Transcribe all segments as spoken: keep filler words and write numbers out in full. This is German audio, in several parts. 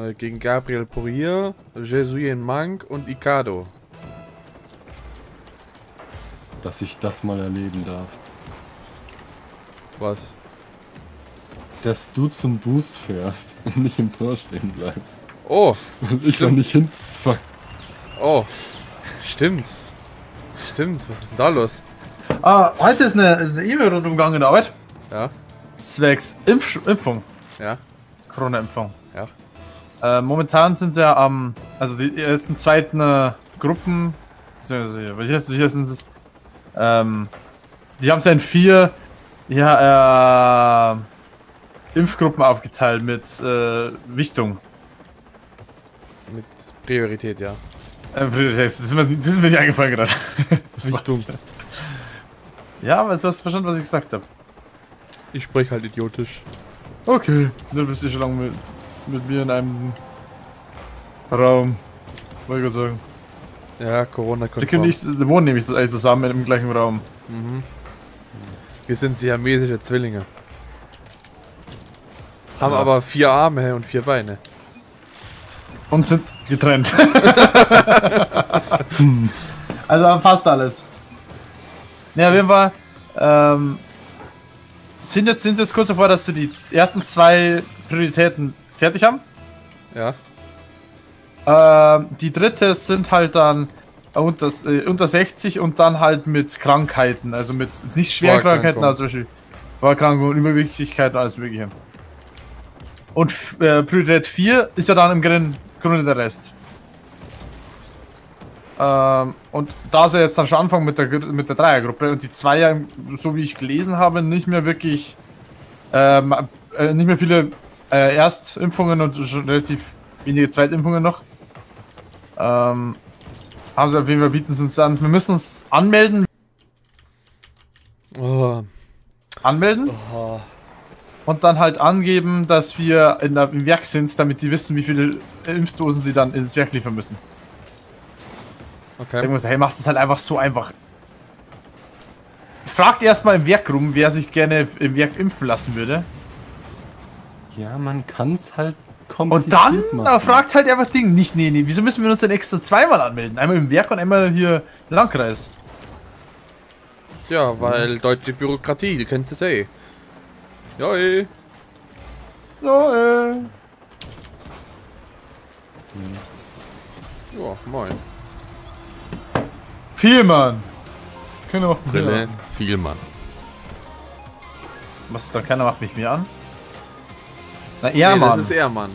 Äh, gegen Gabriel Poirier, Jesuien Mank und Ikado. Dass ich das mal erleben darf. Was? Dass du zum Boost fährst und nicht im Tor stehen bleibst. Oh! Und ich noch nicht hin. Fuck. Oh! Stimmt! Stimmt, was ist denn da los? Ah, heute ist eine ist eine E-Mail rundumgegangen in der Arbeit. Ja? Zwecks Impf Impfung. Ja? Corona-Impfung. Ja? Äh, momentan sind sie ja am, also die ersten, zweiten äh, Gruppen, welche hier sind es? Ähm, die haben es ja in vier, ja, äh, Impfgruppen aufgeteilt mit äh, Wichtung. Mit Priorität, ja. Äh, Priorität, das ist mir, das ist mir nicht eingefallen gerade. Wichtung. Ja, aber du hast verstanden, was ich gesagt habe. Ich spreche halt idiotisch. Okay, dann bist du schon lange mit, mit mir in einem Raum. Wollte ich gerade sagen. Ja, corona Wir können nicht, wir wohnen nämlich alle zusammen im gleichen Raum. Mhm. Wir sind siamesische Zwillinge. Haben Ja. aber vier Arme und vier Beine. Und sind getrennt. Also passt alles. Ja, auf jeden Fall. Ähm, sind jetzt sind jetzt kurz davor, dass sie die ersten zwei Prioritäten fertig haben. Ja. Ähm, die dritte sind halt dann unter, äh, unter sechzig und dann halt mit Krankheiten, also mit nicht schweren Krankheiten, also zum Beispiel Vorerkrankungen, Übergewichtigkeit und alles mögliche. Und äh, Priorität vier ist ja dann im Grunde Grunde der Rest. Ähm, und da sie jetzt dann schon anfangen mit der, mit der Dreiergruppe und die Zweier, so wie ich gelesen habe, nicht mehr wirklich, ähm, äh, nicht mehr viele äh, Erstimpfungen und schon relativ wenige Zweitimpfungen noch, ähm, haben sie auf jeden Fall, bieten sie uns an, wir müssen uns anmelden. Oh. Anmelden. Oh. Und dann halt angeben, dass wir in der, im Werk sind, damit die wissen, wie viele Impfdosen sie dann ins Werk liefern müssen. Okay. Ich muss sagen, hey, macht es halt einfach so einfach. Fragt erstmal im Werk rum, wer sich gerne im Werk impfen lassen würde. Ja, man kann es halt Und dann machen. äh, fragt halt einfach Ding. Nicht, nee, nee, wieso müssen wir uns denn extra zweimal anmelden? Einmal im Werk und einmal hier im Landkreis. Ja, weil deutsche Bürokratie, du kennst es eh. Ja, eh. Ja, äh. Ja, moin. Viel, Mann. Können auch Brille, viel Mann. Was ist dann? Keiner macht mich mehr an. Na, er, Nee, Mann. das ist er, Mann.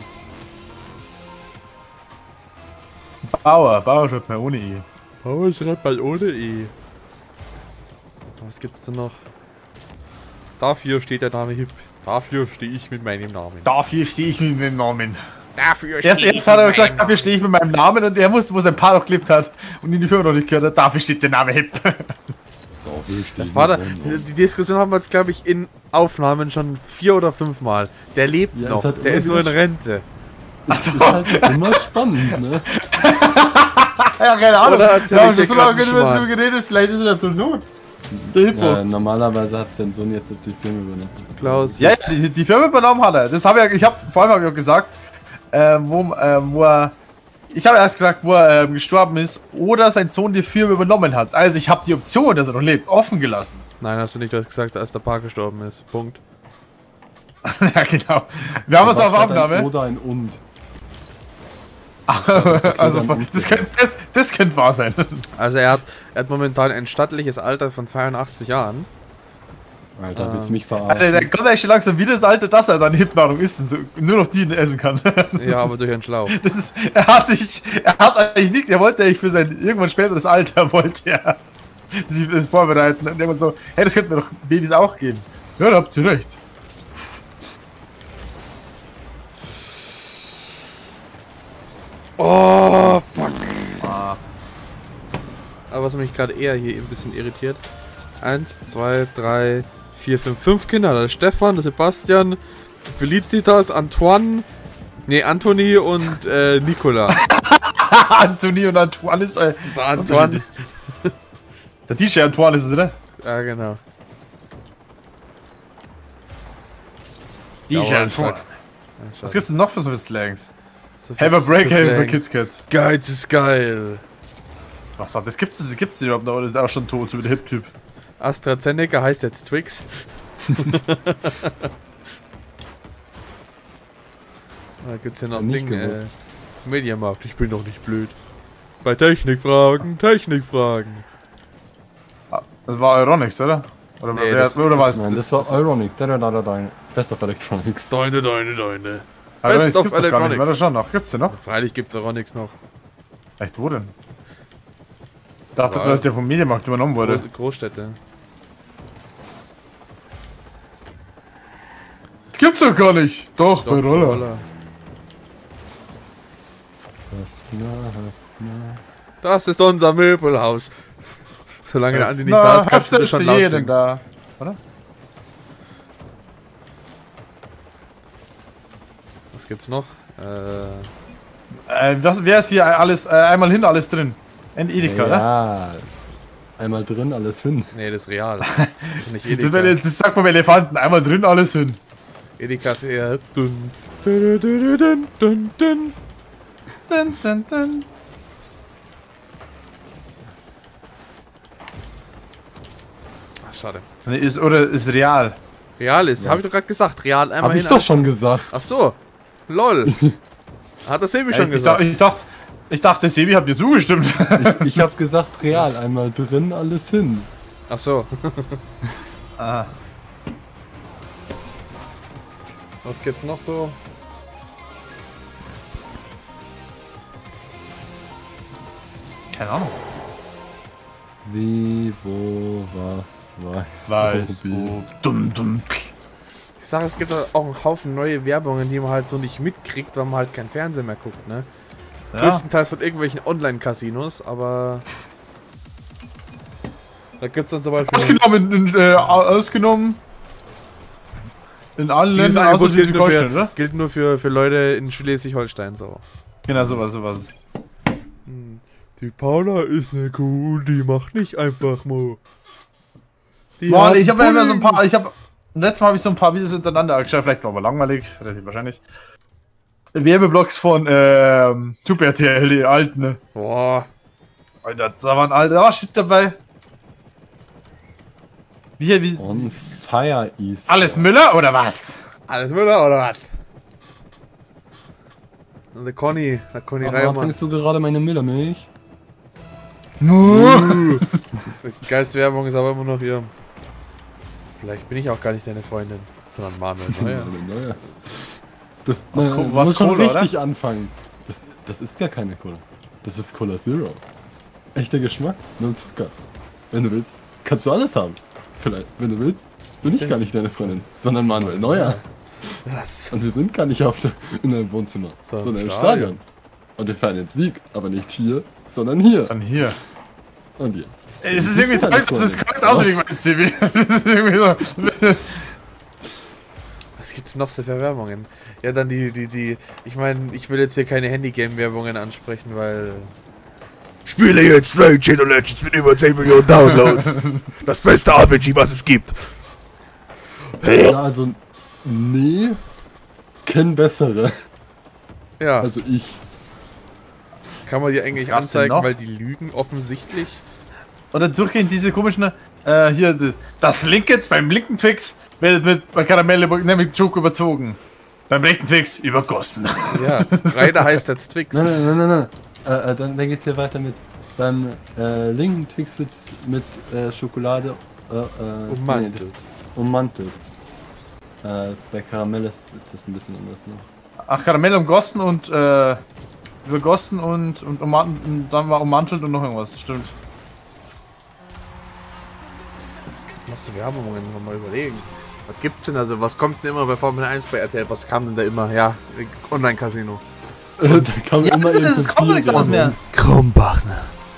Bauer. Bauer schreibt mal ohne E. Oh, schreibt mal ohne E. Was gibt's denn noch? Dafür steht der Name Hip. Dafür stehe ich mit meinem Namen. Dafür stehe ich mit meinem Namen. Dafür Erst, stehe erst hat er gesagt, dafür stehe ich mit meinem Namen und er wusste, wo sein Paar noch geklebt hat und in die Firma noch nicht gehört hat. Dafür steht der Name Hip. Das war da, die Diskussion haben wir jetzt, glaube ich, in Aufnahmen schon vier oder fünf Mal. Der lebt Ja, noch, es hat der immer ist so in wieder- Rente. Achso. Ist halt immer spannend, ne? Ja, keine Ahnung. Oder erzähl Wir haben ich schon dir so grad lange einen drüber Schmarrn? geredet, vielleicht ist er tot not. Der Hippo. Ja, normalerweise hat sein Sohn jetzt die Firma übernommen. Klaus. Ja, ja, die, die Firma übernommen hat er. Das habe ich, ich habe vor allem habe ich auch gesagt, äh, wo, äh, wo er, ich habe erst gesagt, wo er äh, gestorben ist oder sein Sohn die Firma übernommen hat. Also ich habe die Option, dass er noch lebt, offen gelassen. Nein, hast du nicht gesagt, als der Paar gestorben ist. Punkt. Ja, genau. Wir haben uns auf Aufnahme. Ein oder ein Und. Also das könnte das, das könnte wahr sein. Also er hat, er hat momentan ein stattliches Alter von zweiundachtzig Jahren. Alter, willst du mich Alter, verarschen? der kommt eigentlich schon langsam wieder das Alter, dass er dann Hipnahrung isst und so, nur noch die essen kann. Ja, aber durch einen Schlauch. Das ist, er hat sich, er hat eigentlich nichts, er wollte eigentlich für sein irgendwann späteres Alter, wollte er sich das vorbereiten und irgendwann so, hey, das könnten wir doch Babys auch geben. Ja, da habt ihr recht. Oh, fuck. Ah. Aber was mich gerade eher hier ein bisschen irritiert. Eins, zwei, drei, vier, fünf, fünf Kinder. Der Stefan, der Sebastian, Felicitas, Antoine, nee, Anthony und äh, Nicola. Anthony und Antoine ist, äh, Der Antoine. der D J Antoine ist es, oder? Ja, genau. D J Jawohl, Antoine. stark. Ja, Was gibt's denn noch für so Slangs? So viel Have a break für having for Slang. KitKat. Geiz ist geil. Was war das? Gibt's das? Gibt's das überhaupt noch? Oder ist der auch schon tot, so wie der Hip-Typ? AstraZeneca heißt jetzt Twix. Da gibt's ja noch Hab nicht Dinge. Äh, gewusst. Mediamarkt, ich bin doch nicht blöd. Bei Technikfragen, Technikfragen. Ah, das war Euronics, oder? Oder, Nee, wer, das- oder was? Nein, das, war Euronics. Da, da, da, da, da. Best of Electronics. Deine, deine, deine. Euronics of gibt's doch gar nicht mehr, Electronics. oder schon noch? Gibt's den noch? Freilich gibt es auch nichts noch. Echt, wo denn? Ich dachte, Ja, dass der vom Mediamarkt übernommen wurde. Gro Großstädte. Gibt's doch gar nicht! Doch, bei Roller. Roller. Höfner, Höfner. Das ist unser Möbelhaus. Solange der Andi nicht Na, da ist, kannst du Höfner das ist schon für laut jeden singen. da. Oder? Was gibt's noch? Äh, Äh, was, wer ist hier alles, äh, einmal hin, alles drin? In Edeka, oder? Ja. Einmal drin, alles hin. nee, das ist real. Das ist nicht Das, wäre- Edeka. das sagt man beim Elefanten, einmal drin, alles hin. Edeka ist eher dünn. Dun, dun, dun, dun, dun. Dun, dun, dun. Ach, schade. Nee, ist, oder ist real. Real ist, Ja. habe ich doch gerade gesagt. Real einmal Hab ich hin. doch schon gesagt. Ach so. Lol. Hat das Sebi schon ich, dach- gesagt. ich dachte, ich dachte, Sebi hat dir zugestimmt. Ich, ich hab gesagt, real. Einmal drin, alles hin. Ach so. ah. Was gibt's noch so? Keine Ahnung. Wie, wo, was, weiß, Weiß, wo, wie. wo, dumm, dumm. Ich sage, es gibt auch einen Haufen neue Werbungen, die man halt so nicht mitkriegt, weil man halt kein Fernsehen mehr guckt, ne? Ja. Größtenteils von irgendwelchen Online-Casinos, aber... Da gibt's dann zum Beispiel... Ausgenommen, in, äh, ausgenommen. In allen Dieses Ländern außer Angebot gilt nur, Schleswig-Holstein, für, oder? gilt nur für, für Leute in Schleswig-Holstein, so. Genau, sowas, sowas. Hm. Die Paula ist ne Kuh, die macht nicht einfach mal. Die Mann, hat ich habe ja immer Pudding. so ein paar, ich habe, letztes Mal habe ich so ein paar Videos hintereinander angeschaut, vielleicht war aber langweilig, relativ wahrscheinlich. Werbeblocks von, ähm, Super R T L, die alten, ne? Boah. Alter, da waren alte, da war Shit dabei. Wie, wie, On Fire East. alles Müller oder was? Alles Müller oder was? Und der Conny, der Conny Warum Reimann. trinkst du gerade meine Müllermilch? Die geilste Werbung ist aber immer noch hier. Vielleicht bin ich auch gar nicht deine Freundin, sondern Manuel Neuer. Meine neue. Das Was na, Co- muss was schon Cola, richtig anfangen. Das, das ist gar keine Cola. Das ist Cola Zero. Echter Geschmack, nur Zucker. Wenn du willst, kannst du alles haben. Vielleicht, wenn du willst, bin ich gar nicht deine Freundin, sondern Manuel Neuer. Was? Und wir sind gar nicht auf der, in einem Wohnzimmer, So, im sondern im Stadion. Stadion. Und wir feiern den Sieg, aber nicht hier, sondern hier. Was ist denn hier? Und jetzt. Es ist irgendwie Keine toll, das ist Freundin. kalt aussieht, ich weiß, T V. Das ist irgendwie so. Was gibt's noch so für Werbungen? Ja, dann die, die, die. Ich meine, ich will jetzt hier keine Handygame-Werbungen ansprechen, weil. Spiele jetzt Dragon Shadow Legends mit über zehn Millionen Downloads. Das beste R P G, was es gibt. Ja, also, nee, kennen bessere. Ja, Also ich. kann man die eigentlich Was gab's denn anzeigen, noch? weil die lügen offensichtlich. Oder durchgehend diese komischen, äh, hier, d- das linke, beim linken Twix wird, wird bei Karamelle, ne, mit Joke überzogen. Beim rechten Twix übergossen. Ja, Reiter heißt jetzt Twix. Nein, nein, nein, nein, nein. Äh, äh, dann, dann geht's hier weiter mit. Beim äh, linken Twix wird mit äh, Schokolade äh, äh, Ummantelt. nee, das- ummantelt. Äh, bei Karamell ist, ist das ein bisschen anders noch. Ach, Karamell umgossen und, äh, übergossen und, und, ummant- und dann war ummantelt und noch irgendwas, stimmt. Was gibt noch so Werbungen? Mal überlegen. Was gibt's denn? Also, was kommt denn immer bei Formel eins bei R T L? Was kam denn da immer? Ja, Online-Casino. da kam Ja, immer das, das irgendein kommt doch nichts anderes mehr. Krumbachner.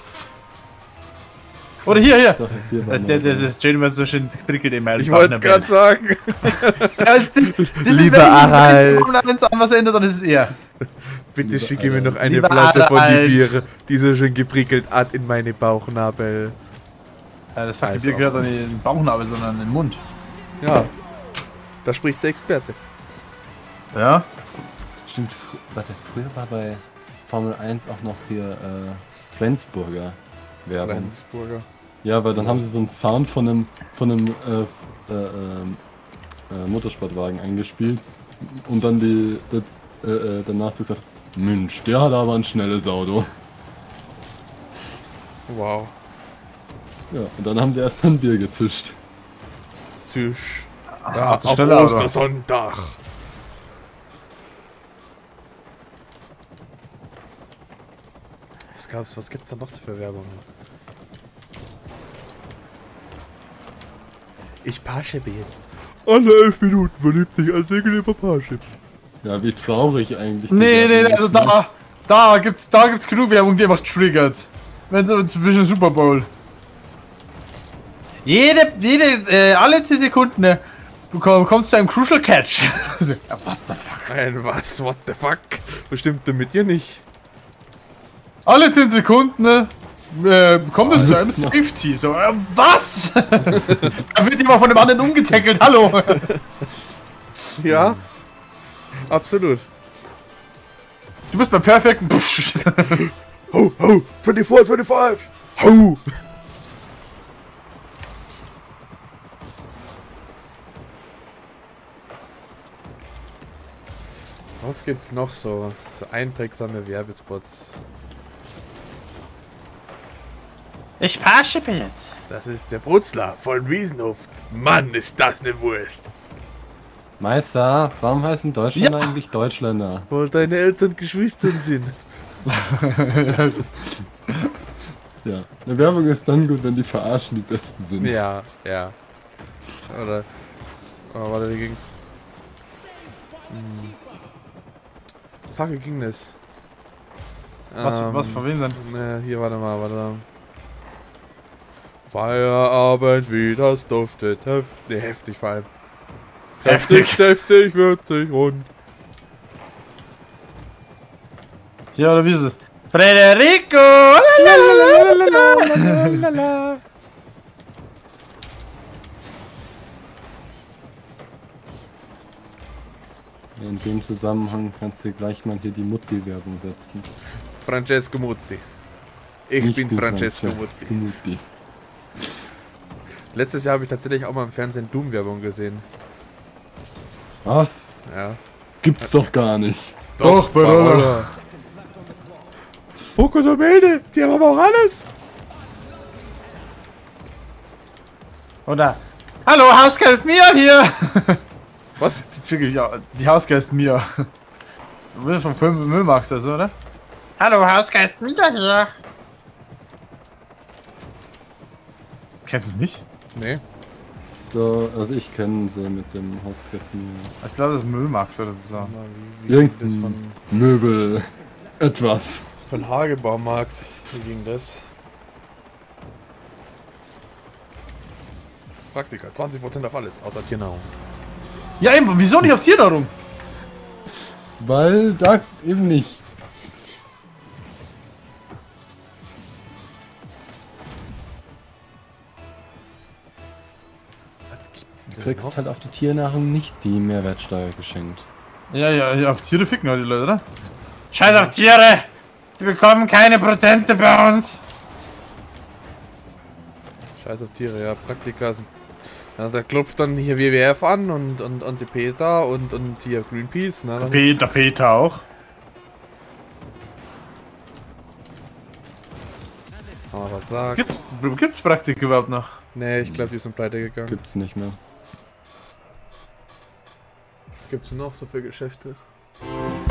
Oder hier, hier. Sache, hier war Das, der, der, mal- das Jane so schön prickelt im Ich wollte es gerade sagen. Lieber Harald. Wenn es an was ändert, dann ist es er. Bitte Lieber schicke mir Harald. noch eine Lieber Flasche von die Harald. Biere, die so schön geprickelt hat in meine Bauchnabel. Ja, das fucking Weiß Bier auch gehört doch nicht in den Bauchnabel, sondern in den Mund. Ja, da spricht der Experte. Ja? Stimmt, fr warte, früher war bei Formel eins auch noch hier äh, Flensburger Werbung. Flensburger. Ja, weil dann haben sie so einen Sound von einem von einem äh, äh, äh, äh, Motorsportwagen eingespielt und dann die, das, äh, äh, danach so gesagt, Mensch, der hat aber ein schnelles Auto. Wow. Ja, und dann haben sie erstmal ein Bier gezischt. Tisch. Ja, auf das schnelle Auto. Ostersonntag. Was gab's, was gibt's da noch so für Werbung? Ich Parship jetzt. Alle elf Minuten verliebt sich ein Segel über Parship. Ja, wie traurig eigentlich. die Nee, nee, Werbung also ist, ne? da, da gibt's, da gibt's genug Werbung, die einfach triggert. Wenn so zwischen Super Bowl. Jede, jede, äh, alle zehn Sekunden, ne, du komm, kommst zu einem Crucial Catch. Also, what the fuck? Ein was? What the fuck? Bestimmt mit dir nicht. Alle zehn Sekunden, ne, äh, kommt es zu einem Safety. So, äh, was? Da wird jemand von dem anderen umgetackelt, hallo. Ja. Absolut. Du bist beim perfekten. Ho, ho, vierundzwanzig, fünfundzwanzig. Ho. Was gibt's noch so? So einprägsame Werbespots. Ich Parship jetzt. Das ist der Brutzler von Wiesenhof. Mann, ist das ne Wurst. Meister, warum heißen Deutschländer Ja. eigentlich Deutschländer? Weil deine Eltern Geschwistern sind. Ja, eine Werbung ist dann gut, wenn die Verarschen die Besten sind. Ja, ja. Oder. Oh, warte, wie ging's? Hm. Fuck, wie ging das? Was, Ähm, was von wem denn? Ne, hier, warte mal, warte. Feierabend, wie das duftet. Heft, ne, heftig vor allem. Heftig. Heftig, würzig, rund. Ja, oder wie ist es? Federico! Lalalala. In dem Zusammenhang kannst du gleich mal hier die Mutti-Werbung setzen. Francesco Mutti. Ich bin Francesco Mutti. Mutti. Letztes Jahr habe ich tatsächlich auch mal im Fernsehen Doom-Werbung gesehen. Was? Ja. Gibt's doch gar nicht. Doch, Barola. Poco Domene, die haben aber auch alles. Oder? Hallo, Hausgeist Mia hier! Was? Die, Züge, ja, die Hausgeist Mia. Du bist vom Film Müllmax, also, oder? Hallo, Hausgeist Mia hier! Kennst du es nicht? Nee. So, also ich kenne sie mit dem Hauskästen. Ich glaube, das ist Müllmax oder so. Wie, wie ging das Irgendein von, Möbel. Etwas. von Hagebaumarkt? Wie ging das? Praktika, zwanzig Prozent auf alles, außer Tiernahrung. Ja, eben, wieso nicht auf Tiernahrung? Weil da eben nicht. Du kriegst halt auf die Tiernahrung nicht die Mehrwertsteuer geschenkt. Ja, ja, ja, auf Tiere ficken halt die Leute, oder? Scheiß auf Tiere! Die bekommen keine Prozente bei uns! Scheiß auf Tiere, ja, Praktika sind. Ja, da klopft dann hier W W F an und, und, und die PETA und, und hier Greenpeace. Ne? Der Peter, Peter auch. Kann man was sagen? Gibt's, gibt's Praktik überhaupt noch? Nee, ich glaube, die sind pleite gegangen. Gibt's nicht mehr. Was gibt's noch so für Geschäfte?